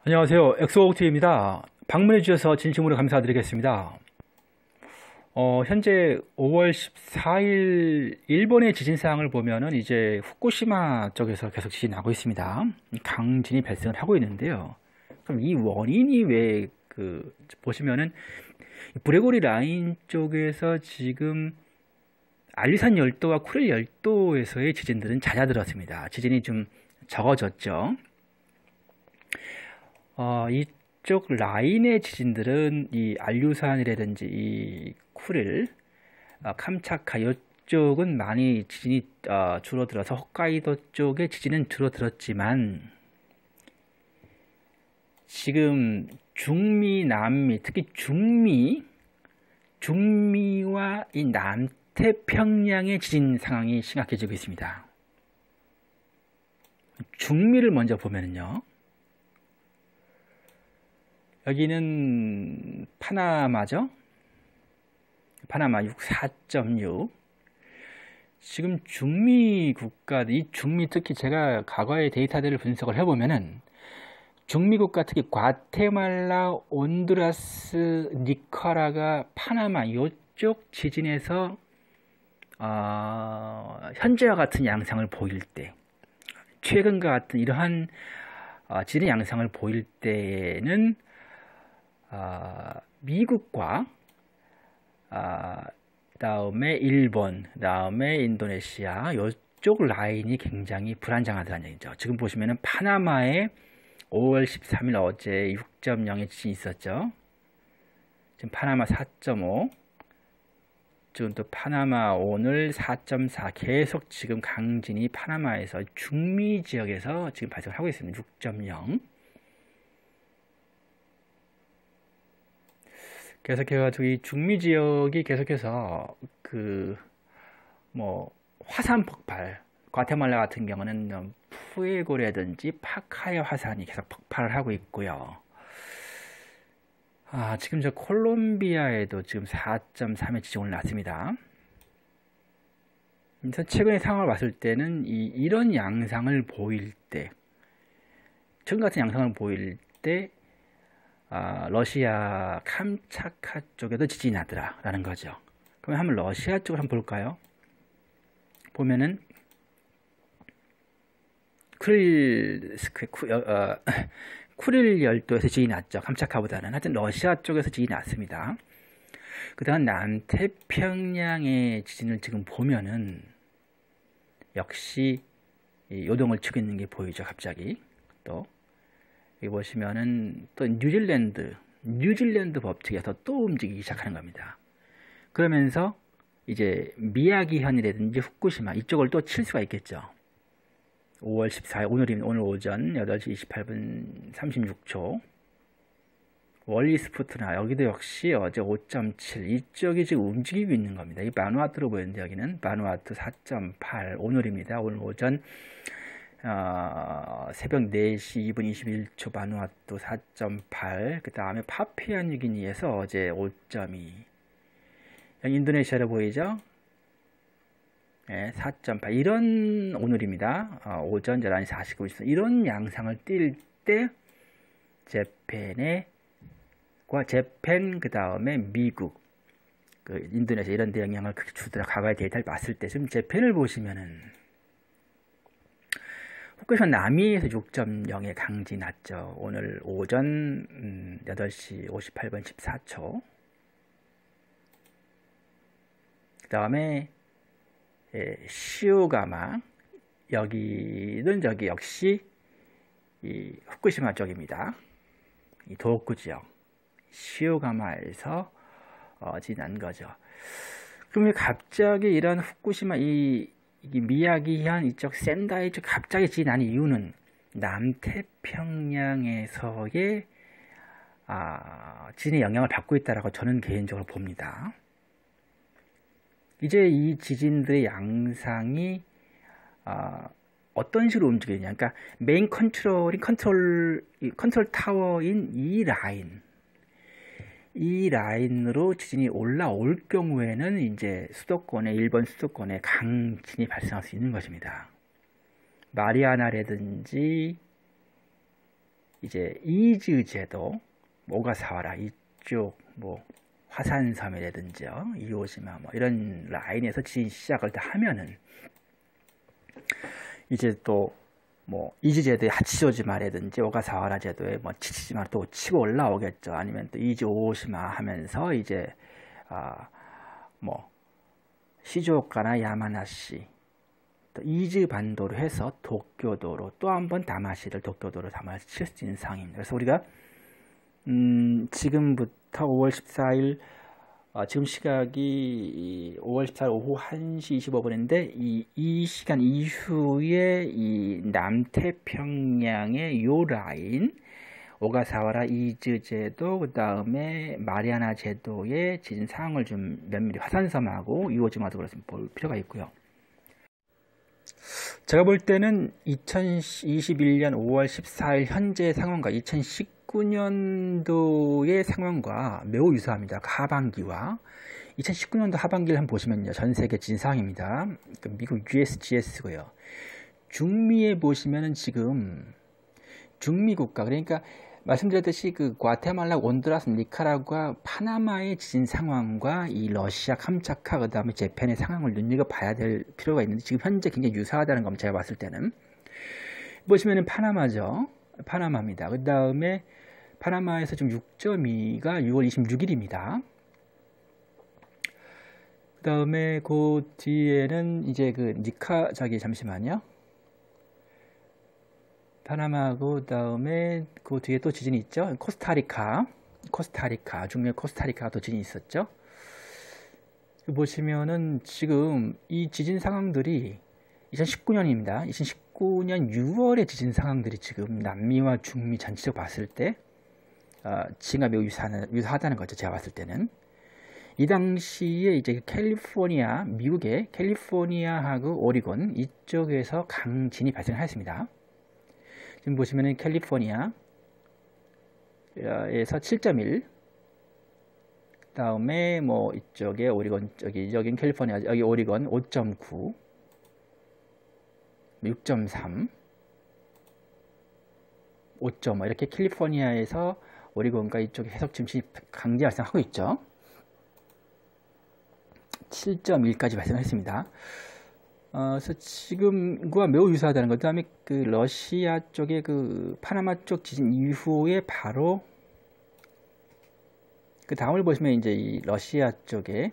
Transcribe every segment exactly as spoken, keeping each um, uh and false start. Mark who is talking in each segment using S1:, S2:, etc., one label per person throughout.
S1: 안녕하세요. 엑소옥티입니다. 방문해 주셔서 진심으로 감사드리겠습니다. 어, 현재 오월 십사일 일본의 지진 사항을 보면은 이제 후쿠시마 쪽에서 계속 지진이 나고 있습니다. 강진이 발생을 하고 있는데요. 그럼 이 원인이 왜 그 보시면은 브레고리 라인 쪽에서 지금 알리산 열도와 쿠릴 열도에서의 지진들은 잦아들었습니다. 지진이 좀 적어졌죠. 어, 이쪽 라인의 지진들은 이 알류산이라든지 이 쿠릴, 어, 캄차카 이쪽은 많이 지진이 어, 줄어들어서 홋카이도 쪽의 지진은 줄어들었지만 지금 중미, 남미, 특히 중미, 중미와 이 남태평양의 지진 상황이 심각해지고 있습니다. 중미를 먼저 보면은요. 여기는 파나마죠? 파나마 사 점 육. 지금 중미 국가, 이 중미 특히 제가 과거의 데이터들을 분석을 해보면은 중미 국가 특히 과테말라, 온두라스, 니카라가, 파나마 이쪽 지진에서 어, 현재와 같은 양상을 보일 때, 최근과 같은 이러한 어, 지진 양상을 보일 때에는 어, 미국과 어, 다음에 일본, 다음에 인도네시아 이쪽 라인이 굉장히 불안정하다는 얘기죠. 지금 보시면은 파나마에 오월 십삼일 어제 육 점 영의 지진이 있었죠. 지금 파나마 사 점 오, 지금 또 파나마 오늘 사 점 사, 계속 지금 강진이 파나마에서 중미 지역에서 지금 발생을 하고 있습니다. 육 점 영. 계속해가지고 이 중미 지역이 계속해서 그 뭐 화산 폭발, 과테말라 같은 경우는 푸에고라든지 파카야 화산이 계속 폭발을 하고 있고요. 아, 지금 저 콜롬비아에도 지금 사 점 삼의 지진이 났습니다. 그래서 최근의 상황을 봤을 때는 이, 이런 양상을 보일 때, 지금 같은 양상을 보일 때 아, 러시아 캄차카 쪽에도 지진이 나더라 라는 거죠. 그러면 한번 러시아 쪽을 한번 볼까요? 보면은 쿠릴 스크 쿠, 어, 쿠릴 열도에서 지진이 났죠. 캄차카보다는. 하여튼 러시아 쪽에서 지진이 났습니다. 그 다음 남태평양의 지진을 지금 보면은 역시 요동을 치고 있는 게 보이죠. 갑자기 또 여기 보시면은 또 뉴질랜드, 뉴질랜드 법칙에서 또 움직이기 시작하는 겁니다. 그러면서 이제 미야기현이라든지 후쿠시마 이쪽을 또 칠 수가 있겠죠. 오월 십사일 오늘이 오늘 오전 여덟 시 이십팔 분 삼십육 초. 월리스푸트나 여기도 역시 어제 오 점 칠 이쪽이 지금 움직이고 있는 겁니다. 이 바누아투로 보이는데 여기는 바누아투 사 점 팔 오늘입니다. 오늘 오전 어, 새벽 네 시 이 분 이십일 초 바누아투 사 점 팔, 그 다음에 파푸아뉴기니에서 어제 오 점 이, 여기 인도네시아로 보이죠? 네, 사 점 팔, 이런 오늘입니다. 어, 오전 열한 시 사십구 분 이런 양상을 띌 때 재팬의 과 재팬 그 다음에 미국, 그 인도네시아 이런 데 영향을 크게 주더라. 과거의 데이터를 봤을 때 지금 재팬을 보시면은 후쿠시마 남이에서 육 점 영의 강진이 났죠. 오늘 오전 음, 여덟 시 오십팔 분 십사 초. 그 다음에 예, 시오가마, 여기는 저기 역시 이 후쿠시마 쪽입니다. 이 도호쿠 지역 시오가마에서 어, 지난 거죠. 그럼 왜 갑자기 이런 후쿠시마 이 이 미야기현 이쪽 센다이 쪽 갑자기 지난 이유는 남태평양에서의 아, 지진의 영향을 받고 있다라고 저는 개인적으로 봅니다. 이제 이 지진들의 양상이 아, 어떤 식으로 움직이냐, 그러니까 메인 컨트롤인 컨트롤 컨트롤 타워인 이 라인, 이 라인으로 지진이 올라올 경우에는 이제 수도권에, 일본 수도권에 강진이 발생할 수 있는 것입니다. 마리아나라든지 이제 이즈 제도, 오가사와라 이쪽 뭐 화산섬이라든지요, 이오시마 뭐 이런 라인에서 지진 시작을 다 하면은 이제 또 뭐 이즈 제도의 하치조지마라든지 오가사와라 제도의 뭐 치치지마를 또 치고 올라오겠죠. 아니면 또 이즈 오시마 하면서 이제 아 뭐 시즈오카나 야마나시, 또 이즈 반도로 해서 도쿄도로 또 한 번 다마시를 도쿄도로 담아서 칠 수 있는 상황입니다. 그래서 우리가 음 지금부터 오월 십사일 어, 지금 시각이 오월 십사일 오후 한 시 이십오 분인데 이, 이 시간 이후에 이 남태평양의 요 라인, 오가사와라 이즈 제도, 그 다음에 마리아나 제도의 지진 상황을 좀 면밀히 화산섬하고 이오지마도 그렇습니다. 볼 필요가 있고요. 제가 볼 때는 이천이십일 년 오월 십사일 현재 상황과 이천십구 년도의 상황과 매우 유사합니다. 하반기와 이천십구 년도 하반기를 한번 보시면요, 전 세계 지진 상황입니다. 미국 유에스지에스고요. 중미에 보시면은 지금 중미 국가, 그러니까 말씀드렸듯이 그 과테말라, 온두라스, 니카라구아, 파나마의 지진 상황과 이 러시아, 캄차카, 그 다음에 재팬의 상황을 눈여겨봐야 될 필요가 있는데 지금 현재 굉장히 유사하다는 겁니다. 제가 봤을 때는 보시면은 파나마죠. 파나마입니다. 그 다음에 파나마에서 지금 육 점 이가 유월 이십육일입니다. 그 다음에 그 뒤에는 이제 그 니카, 저기 잠시만요. 파나마하고 다음에 그 뒤에 또 지진이 있죠. 코스타리카, 코스타리카, 중미의 코스타리카가 또 지진이 있었죠. 보시면은 지금 이 지진 상황들이 이천십구 년입니다. 이천십구 년 유월의 지진 상황들이 지금 남미와 중미 전체적으로 봤을 때 어, 지진과 매우 유사하는, 유사하다는 거죠. 제가 봤을 때는 이 당시에 이제 캘리포니아, 미국의 캘리포니아하고 오리곤 이쪽에서 강진이 발생하였습니다. 지금 보시면은 캘리포니아에서 칠 점 일, 그 다음에 뭐 이쪽에 오리곤, 여기 여긴 캘리포니아, 여기 오리곤 오 점 구, 육 점 삼, 오 점 오, 이렇게 캘리포니아에서 오리곤과 이쪽에 계속 지금 강진이 발생하고 있죠. 칠 점 일까지 발생했습니다. 어, 그래서 지금과 매우 유사하다는 것. 그 다음에 그 러시아 쪽의 그 파나마 쪽 지진 이후에 바로 그 다음을 보시면 이제 이 러시아 쪽에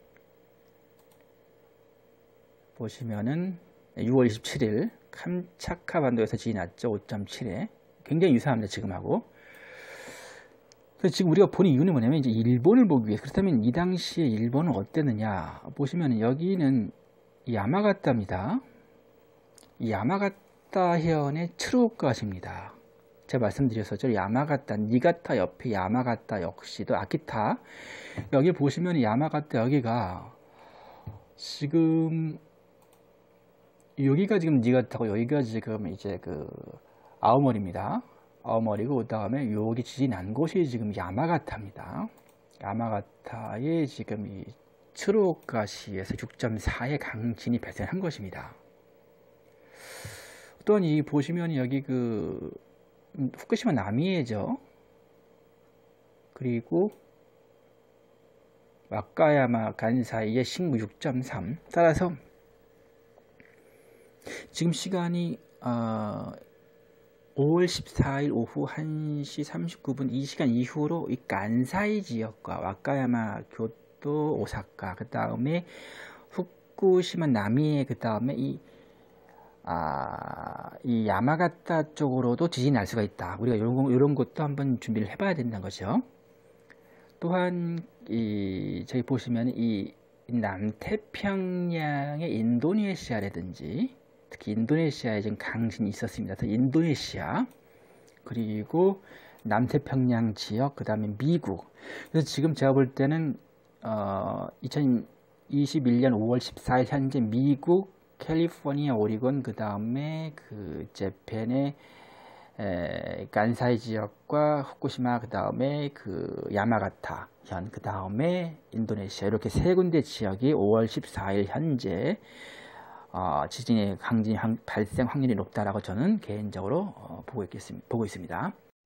S1: 보시면은 유월 이십칠일 캄차카 반도에서 지진이 났죠. 오 점 칠에 굉장히 유사합니다. 지금하고. 그래서 지금 우리가 보는 이유는 뭐냐면 이제 일본을 보기 위해서. 그렇다면 이 당시에 일본은 어땠느냐 보시면 여기는 야마가타입니다. 이 야마가타 해안의 트루오카시입니다. 제가 말씀드렸었죠. 야마가타, 니가타 옆에 야마가타 역시도 아키타. 여기 보시면 야마가타 여기가 지금 여기가 지금 니가타고 여기가 지금 이제 그 아오모리입니다. 아오모리고 그 다음에 여기 지진 난 곳이 지금 야마가타입니다. 야마가타에 지금 이 트루오카시에서 육 점 사의 강진이 발생한 것입니다. 또한 이 보시면 여기 그 후쿠시마 남이에죠. 그리고 와카야마 간사이의 신구 육 점 삼. 따라서 지금 시간이 어, 오월 십사일 오후 한 시 삼십구 분, 이 시간 이후로 이 간사이 지역과 와카야마, 교토, 오사카, 그 다음에 후쿠시마 남이에, 그 다음에 이, 아, 이 야마가타 쪽으로도 지진이 날 수가 있다. 우리가 이런, 이런 것도 한번 준비를 해봐야 된다는 거죠. 또한 이 저기 보시면 이 남태평양의 인도네시아라든지 특히 인도네시아에 지금 강진이 있었습니다. 그래서 인도네시아 그리고 남태평양 지역, 그 다음에 미국. 그래서 지금 제가 볼 때는 어, 이천이십일 년 오월 십사일 현재 미국, 캘리포니아, 오리곤, 그 다음에 그 재팬의 에, 간사이 지역과 후쿠시마, 그 다음에 그 야마가타 현, 그 다음에 인도네시아, 이렇게 세 군데 지역이 오월 십사일 현재 어, 지진의 강진 발생 확률이 높다라고 저는 개인적으로 어, 보고 있겠습니다. 보고 있습니다.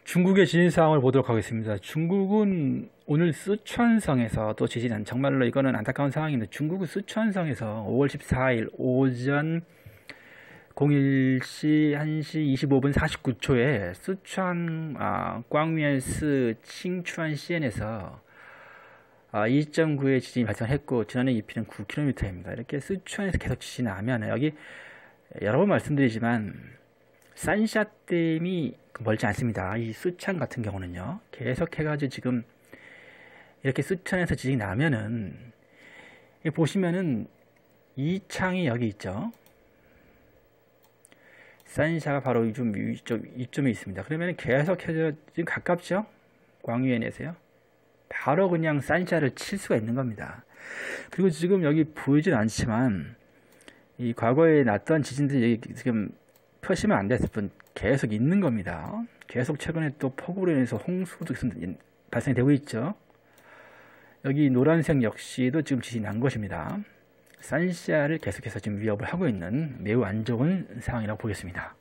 S1: 중국의 지진 상황을 보도록 하겠습니다. 중국은 오늘 쓰촨성에서 또 지진한, 정말로 이거는 안타까운 상황인데, 중국은 쓰촨성에서 오월 십사일 오전 공일 시 한 시 이십오 분 사십구 초에 쓰촨 아, 광위엔스 칭추안시엔에서 아, 이 점 구의 지진이 발생했고, 지난해 깊이는 구 킬로미터입니다. 이렇게 쓰촨에서 계속 지진이 나면, 여기 여러 번 말씀드리지만 산샤댐이 멀지 않습니다. 이 쓰촨 같은 경우는요, 계속 해가지고 지금 이렇게 쓰촨에서 지진이 나면은, 보시면은 이 창이 여기 있죠. 산샤가 바로 이점, 이점, 이점에 있습니다. 그러면 계속해서 지금 가깝죠? 광위엔에서요. 바로 그냥 산샤를 칠 수가 있는 겁니다. 그리고 지금 여기 보이진 않지만, 이 과거에 났던 지진들이 여기 지금 표시면 안 됐을 뿐 계속 있는 겁니다. 계속 최근에 또 폭우로 인해서 홍수도 발생이 되고 있죠. 여기 노란색 역시도 지금 지진이 난 것입니다. 산샤를 계속해서 지금 위협을 하고 있는 매우 안 좋은 상황이라고 보겠습니다.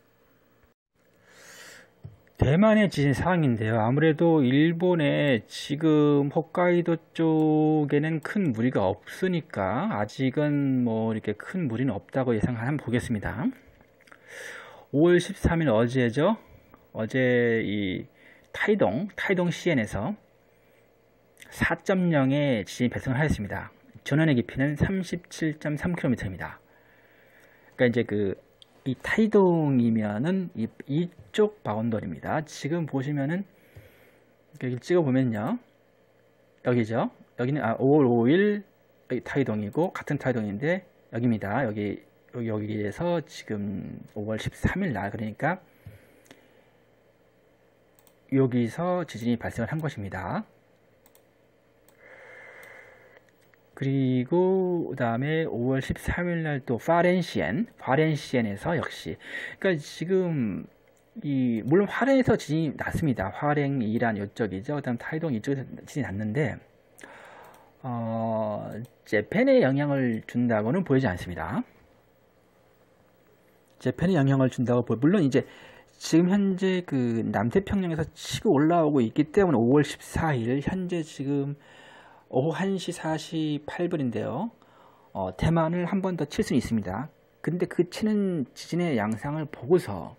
S1: 대만의 지진 상황인데요. 아무래도 일본의 지금 홋카이도 쪽에는 큰 무리가 없으니까 아직은 뭐 이렇게 큰 무리는 없다고 예상을 한번 보겠습니다. 오월 십삼일 어제죠. 어제 이 타이동, 타이동 시엔에서 사 점 영의 지진이 발생을 하였습니다. 전원의 깊이는 삼십칠 점 삼 킬로미터입니다. 그러니까 이제 그 이 타이동이면은 이, 이쪽 바운더리입니다. 지금 보시면은 여기 찍어 보면요, 여기죠. 여기는 아, 오월 오일 여기 타이동이고 같은 타이동인데 여기입니다. 여기 여기 여기에서 지금 오월 십삼일 날, 그러니까 여기서 지진이 발생을 한 것입니다. 그리고 그 다음에 오월 십삼일 날 또 파렌시엔, 파렌시엔에서 역시, 그러니까 지금 이 물론 화롄에서 지진이 났습니다. 화롄 이란 이쪽이죠. 그다음 타이동 이쪽에서 지진이 났는데, 어, 재팬에 영향을 준다고는 보이지 않습니다. 재팬에 영향을 준다고 보, 물론 이제 지금 현재 그 남태평양에서 치고 올라오고 있기 때문에 오월 십사일 현재 지금 오후 한 시 사십팔 분인데요. 어, 대만을 한 번 더 칠 수는 있습니다. 근데 그 치는 지진의 양상을 보고서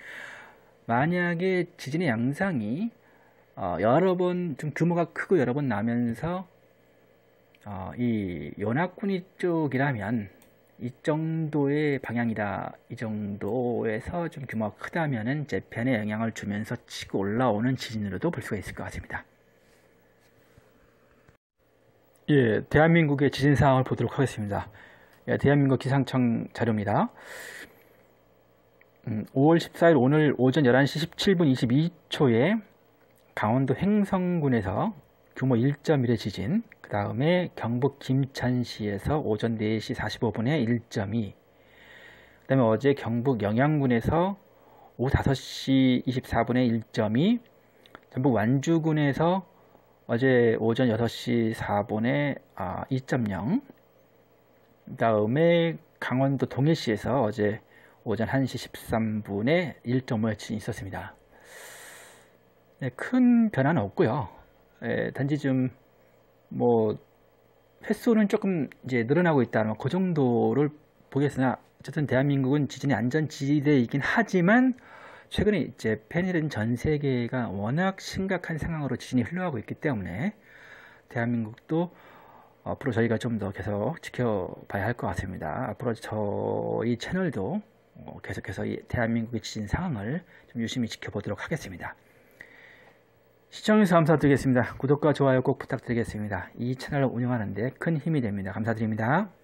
S1: 만약에 지진의 양상이 어, 여러 번 좀 규모가 크고 여러 번 나면서 어, 이 연합군이 쪽이라면 이 정도의 방향이다, 이 정도에서 좀 규모가 크다면은 재팬에 영향을 주면서 치고 올라오는 지진으로도 볼 수가 있을 것 같습니다. 예, 대한민국의 지진 상황을 보도록 하겠습니다. 예, 대한민국 기상청 자료입니다. 음, 오월 십사일 오늘 오전 열한 시 십칠 분 이십이 초에 강원도 횡성군에서 규모 일 점 일의 지진, 그 다음에 경북 김천시에서 오전 네 시 사십오 분에 일 점 이, 그 다음에 어제 경북 영양군에서 오후 다섯 시 이십사 분에 일 점 이, 전북 완주군에서 어제 오전 여섯 시 사 분에 아, 이 점 영, 그 다음에 강원도 동해시에서 어제 오전 한 시 십삼 분에 일 점 오의 지진이 있었습니다. 네, 큰 변화는 없고요. 예, 단지 좀 뭐 횟수는 조금 이제 늘어나고 있다, 그 정도를 보겠으나, 어쨌든 대한민국은 지진의 안전지대이긴 하지만 최근에 재팬이든 전 세계가 워낙 심각한 상황으로 지진이 흘러가고 있기 때문에 대한민국도 앞으로 저희가 좀 더 계속 지켜봐야 할 것 같습니다. 앞으로 저희 채널도 계속해서 이 대한민국의 지진 상황을 좀 유심히 지켜보도록 하겠습니다. 시청해주셔서 감사드리겠습니다. 구독과 좋아요 꼭 부탁드리겠습니다. 이 채널을 운영하는 데 큰 힘이 됩니다. 감사드립니다.